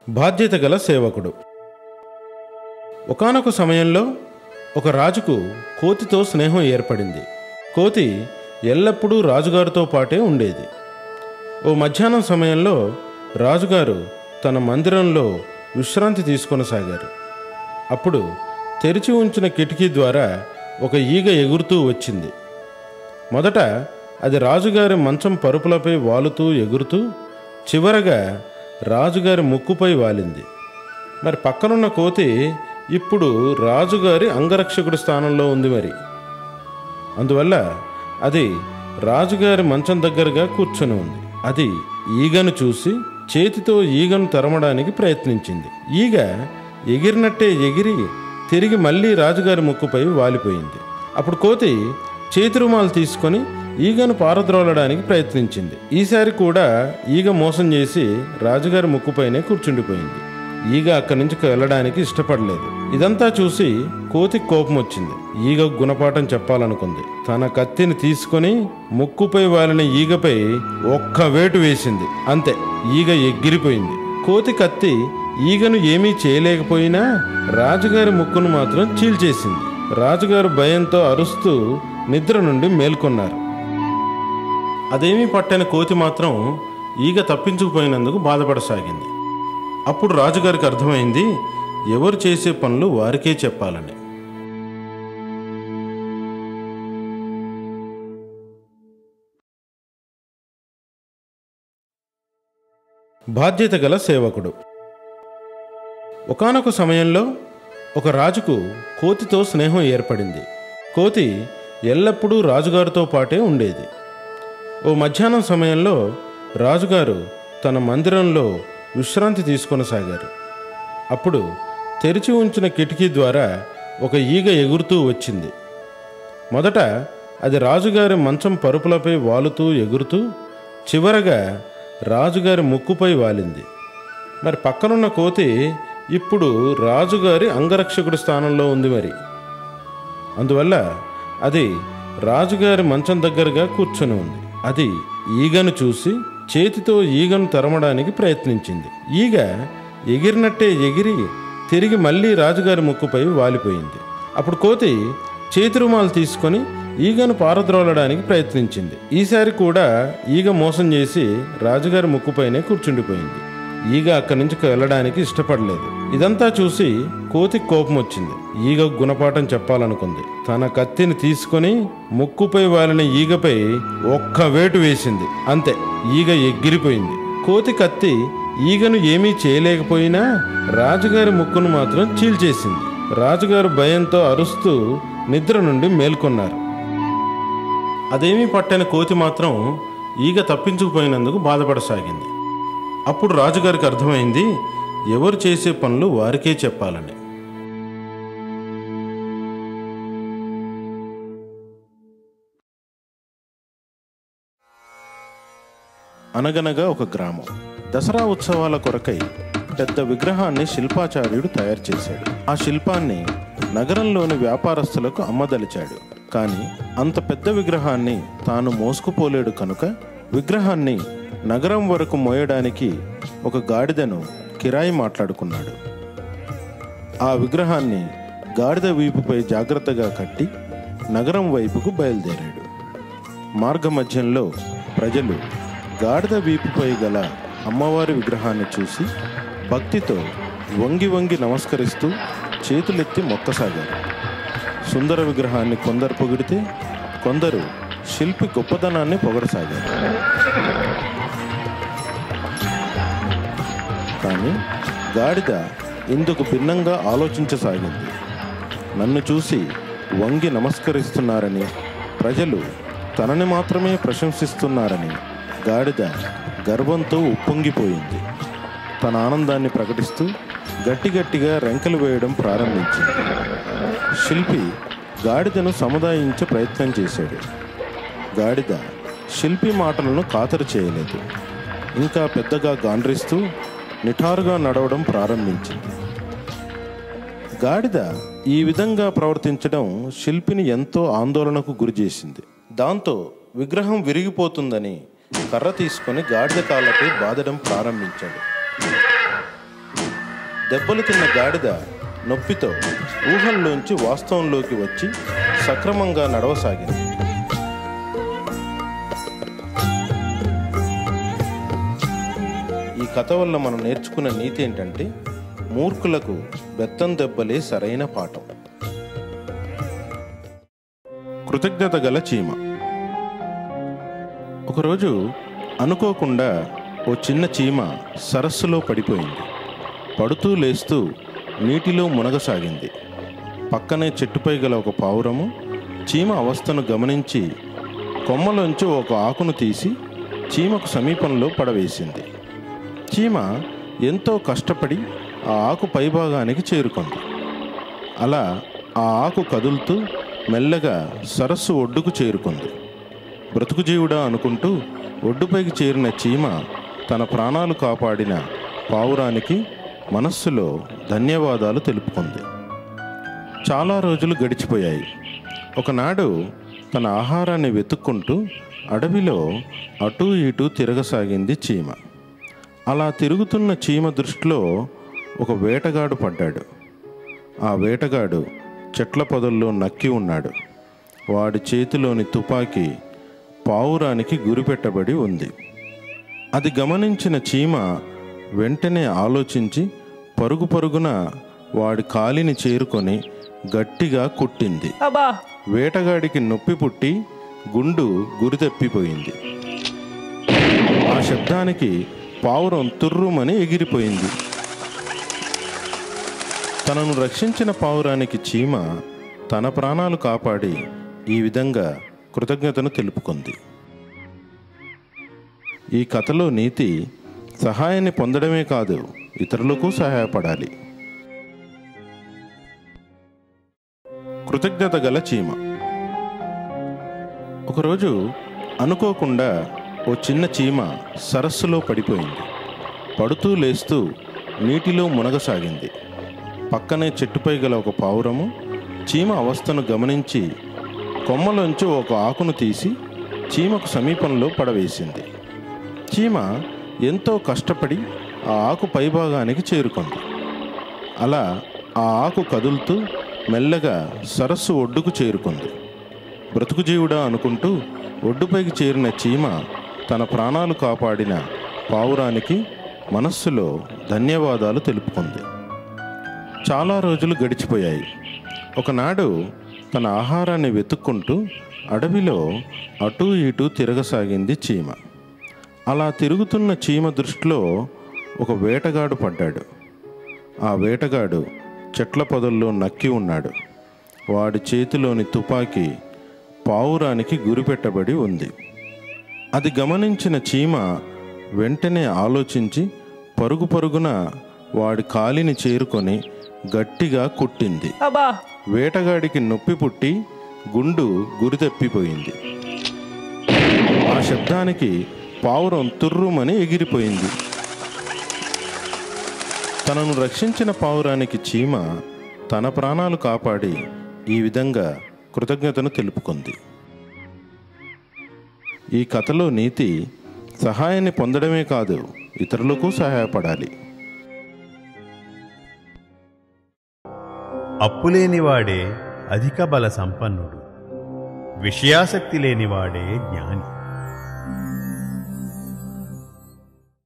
బాధ్యత గల సేవకుడు. ఒకానొక సమయంలో ఒక రాజుకు కోతితో స్నేహం ఏర్పడింది. కోతి ఎల్లప్పుడూ రాజుగారితో పాటే ఉండేది. ఓ మధ్యాహ్నం సమయంలో రాజుగారు తన మందిరంలో విశ్రాంతి తీసుకొనసాగారు. అప్పుడు తెరిచి ఉంచిన కిటికీ ద్వారా ఒక ఈగ ఎగురుతూ వచ్చింది. మొదట అది రాజుగారి మంచం పరుపులపై వాలుతూ ఎగురుతూ చివరగా రాజుగారి ముక్కుపై వాలింది. మరి పక్కనున్న కోతి ఇప్పుడు రాజుగారి అంగరక్షకుడి స్థానంలో ఉంది. మరి అందువల్ల అది రాజుగారి మంచం దగ్గరగా కూర్చొని ఉంది. అది ఈగను చూసి చేతితో ఈగను తరమడానికి ప్రయత్నించింది. ఈగ ఎగిరినట్టే ఎగిరి తిరిగి మళ్ళీ రాజుగారి ముక్కుపై వాలిపోయింది. అప్పుడు కోతి చేతి రుమాలు తీసుకొని ఈగను పారద్రోలడానికి ప్రయత్నించింది. ఈసారి కూడా ఈగ మోసం చేసి రాజుగారి ముక్కుపైనే కూర్చుండిపోయింది. ఈగ అక్కడి నుంచి వెళ్ళడానికి ఇష్టపడలేదు. ఇదంతా చూసి కోతికి కోపం వచ్చింది. ఈగ గుణపాఠం చెప్పాలనుకుంది. తన కత్తిని తీసుకొని ముక్కుపై వాలిన ఈగపై ఒక్క వేటు వేసింది. అంతే, ఈగ ఎగిరిపోయింది. కోతి కత్తి ఈగను ఏమీ చేయలేకపోయినా రాజుగారి ముక్కును మాత్రం చీల్చేసింది. రాజుగారు భయంతో అరుస్తూ నిద్ర నుండి మేల్కొన్నారు. అదేమీ పట్టని కోతి మాత్రం ఈగ తప్పించుకుపోయినందుకు బాధపడసాగింది. అప్పుడు రాజుగారికి అర్థమైంది, ఎవరు చేసే పనులు వారికే చెప్పాలని. బాధ్యత గల సేవకుడు. ఒకానొక సమయంలో ఒక రాజుకు కోతితో స్నేహం ఏర్పడింది. కోతి ఎల్లప్పుడూ రాజుగారితో పాటే ఉండేది. ఓ మధ్యాహ్నం సమయంలో రాజుగారు తన మందిరంలో విశ్రాంతి తీసుకొనసాగారు. అప్పుడు తెరిచి ఉంచిన కిటికీ ద్వారా ఒక ఈగ ఎగురుతూ వచ్చింది. మొదట అది రాజుగారి మంచం పరుపులపై వాలుతూ ఎగురుతూ చివరగా రాజుగారి ముక్కుపై వాలింది. మరి పక్కనున్న కోతి ఇప్పుడు రాజుగారి అంగరక్షకుడి స్థానంలో ఉంది. మరి అందువల్ల అది రాజుగారి మంచం దగ్గరగా కూర్చొని ఉంది. అది ఈగను చూసి చేతితో ఈగను తరమడానికి ప్రయత్నించింది. ఈగ ఎగిరినట్టే ఎగిరి తిరిగి మళ్ళీ రాజుగారి ముక్కుపై వాలిపోయింది. అప్పుడు కోతి చేతి రుమాలు తీసుకొని ఈగను పారద్రోలడానికి ప్రయత్నించింది. ఈసారి కూడా ఈగ మోసం చేసి రాజుగారి ముక్కుపైనే కూర్చుండిపోయింది. ఈగ అక్కడి నుంచి వెళ్ళడానికి ఇష్టపడలేదు. ఇదంతా చూసి కోతికి కోపం వచ్చింది. ఈగ గుణపాఠం చెప్పాలనుకుంది. తన కత్తిని తీసుకొని ముక్కుపై వాలిన ఈగపై ఒక్క వేటు వేసింది. అంతే, ఈగ ఎగిరిపోయింది. కోతి కత్తి ఈగను ఏమీ చేయలేకపోయినా రాజుగారి ముక్కును మాత్రం చీల్చేసింది. రాజుగారు భయంతో అరుస్తూ నిద్ర నుండి మేల్కొన్నారు. అదేమీ పట్టని కోతి మాత్రం ఈగ తప్పించుకుపోయినందుకు బాధపడసాగింది. అప్పుడు రాజుగారికి అర్థమైంది, ఎవరు చేసే పనులు వారికే చెప్పాలని. అనగనగా ఒక గ్రామం. దసరా ఉత్సవాల కొరకై పెద్ద విగ్రహాన్ని శిల్పాచార్యుడు తయారు చేశాడు. ఆ శిల్పాన్ని నగరంలోని వ్యాపారస్తులకు అమ్మదలిచాడు. కానీ అంత పెద్ద విగ్రహాన్ని తాను మోసుకుపోలేడు కనుక విగ్రహాన్ని నగరం వరకు మోయడానికి ఒక గాడిదను కిరాయి మాట్లాడుకున్నాడు. ఆ విగ్రహాన్ని గాడిద వీపుపై జాగ్రత్తగా కట్టి నగరం వైపుకు బయలుదేరాడు. మార్గమధ్యంలో ప్రజలు గాడిద వీపుపై గల అమ్మవారి విగ్రహాన్ని చూసి భక్తితో వంగి వంగి నమస్కరిస్తూ చేతులెత్తి మొక్కసాగారు. సుందర విగ్రహాన్ని కొందరు పొగిడితే కొందరు శిల్పి గొప్పదనాన్ని పొగడసాగారు. కానీ గాడిద ఇందుకు భిన్నంగా ఆలోచించసాగింది. నన్ను చూసి వంగి నమస్కరిస్తున్నారని, ప్రజలు తనని మాత్రమే ప్రశంసిస్తున్నారని గాడిద గర్వంతో ఉప్పొంగిపోయింది. తన ఆనందాన్ని ప్రకటిస్తూ గట్టిగట్టిగా రెంకలు వేయడం ప్రారంభించింది. శిల్పి గాడిదను సముదాయించే ప్రయత్నం చేశాడు. గాడిద శిల్పి మాటలను ఖాతరు చేయలేదు. ఇంకా పెద్దగా గాండ్రిస్తూ నిఠారుగా నడవడం ప్రారంభించింది. గాడిద ఈ విధంగా ప్రవర్తించడం శిల్పిని ఎంతో ఆందోళనకు గురిచేసింది. దాంతో విగ్రహం విరిగిపోతుందని కర్ర తీసుకొని గాడిద కాళ్ళపై బాదడం ప్రారంభించాడు. దెబ్బలు తిన్న గాడిద నొప్పితో ఊహల్లోంచి వాస్తవంలోకి వచ్చి సక్రమంగా నడవసాగింది. ఈ కథ వల్ల మనం నేర్చుకున్న నీతి ఏంటంటే, మూర్ఖులకు బెత్తం దెబ్బలే సరైన పాఠం. కృతజ్ఞత గల చీమ. ఒకరోజు అనుకోకుండా ఓ చిన్న చీమ సరస్సులో పడిపోయింది. పడుతూ లేస్తూ నీటిలో మునగసాగింది. పక్కనే చెట్టుపై గల ఒక పావురము చీమ అవస్థను గమనించి కొమ్మలోంచి ఒక ఆకును తీసి చీమకు సమీపంలో పడవేసింది. చీమ ఎంతో కష్టపడి ఆ ఆకు పైభాగానికి చేరుకుంది. అలా ఆ ఆకు కదులుతూ మెల్లగా సరస్సు ఒడ్డుకు చేరుకుంది. బ్రతుకు జీవుడా అనుకుంటూ ఒడ్డుపైకి చేరిన చీమ తన ప్రాణాలు కాపాడిన పావురానికి మనస్సులో ధన్యవాదాలు తెలుపుకుంది. చాలా రోజులు గడిచిపోయాయి. ఒకనాడు తన ఆహారాన్ని వెతుక్కుంటూ అడవిలో అటూ ఇటూ తిరగసాగింది చీమ. అలా తిరుగుతున్న చీమ దృష్టిలో ఒక వేటగాడు పడ్డాడు. ఆ వేటగాడు చెట్ల పొదల్లో నక్కి ఉన్నాడు. వాడి చేతిలోని తుపాకీ పావురానికి గురిపెట్టబడి ఉంది. అది గమనించిన చీమ వెంటనే ఆలోచించి పరుగు పరుగున వాడి కాలిని చేరుకొని గట్టిగా కుట్టింది. వేటగాడికి నొప్పి పుట్టి గుండు గురితెప్పిపోయింది. ఆ శబ్దానికి పావురం తుర్రుమని ఎగిరిపోయింది. తనను రక్షించిన పావురానికి చీమ తన ప్రాణాలు కాపాడి ఈ విధంగా కృతజ్ఞతను తెలుపుకుంది. ఈ కథలో నీతి, సహాయాన్ని పొందడమే కాదు, ఇతరులకు సహాయపడాలి. కృతజ్ఞత గల చీమ. ఒకరోజు అనుకోకుండా ఓ చిన్న చీమ సరస్సులో పడిపోయింది. పడుతూ లేస్తూ నీటిలో మునగసాగింది. పక్కనే చెట్టుపై గల ఒక పావురము చీమ అవస్థను గమనించి కొమ్మలోంచి ఒక ఆకును తీసి చీమకు సమీపంలో పడవేసింది. చీమ ఎంతో కష్టపడి ఆ ఆకు పైభాగానికి చేరుకుంది. అలా ఆ ఆకు కదులుతూ మెల్లగా సరస్సు ఒడ్డుకు చేరుకుంది. బ్రతుకు జీవుడా అనుకుంటూ ఒడ్డుపైకి చేరిన చీమ తన ప్రాణాలు కాపాడిన పావురానికి మనస్సులో ధన్యవాదాలు తెలుపుకుంది. చాలా రోజులు గడిచిపోయాయి. ఒకనాడు తన ఆహారాన్ని వెతుక్కుంటూ అడవిలో అటూ ఇటూ తిరగసాగింది చీమ. అలా తిరుగుతున్న చీమ దృష్టిలో ఒక వేటగాడు పడ్డాడు. ఆ వేటగాడు చెట్ల పొదల్లో నక్కి ఉన్నాడు. వాడి చేతిలోని తుపాకీ పావురానికి గురిపెట్టబడి ఉంది. అది గమనించిన చీమ వెంటనే ఆలోచించి పరుగు పరుగున వాడి కాలిని చేరుకొని గట్టిగా కుట్టింది. వేటగాడికి నొప్పి పుట్టి గుండు గురితెప్పిపోయింది. ఆ శబ్దానికి పావురం తుర్రుమని ఎగిరిపోయింది. తనను రక్షించిన పావురానికి చీమ తన ప్రాణాలు కాపాడి ఈ విధంగా కృతజ్ఞతను తెలుపుకుంది. ఈ కథలో నీతి, సహాయాన్ని పొందడమే కాదు, ఇతరులకు సహాయపడాలి. అప్పులేనివాడే అధిక బల సంపన్నుడు, విషయాసక్తి లేనివాడే జ్ఞాని.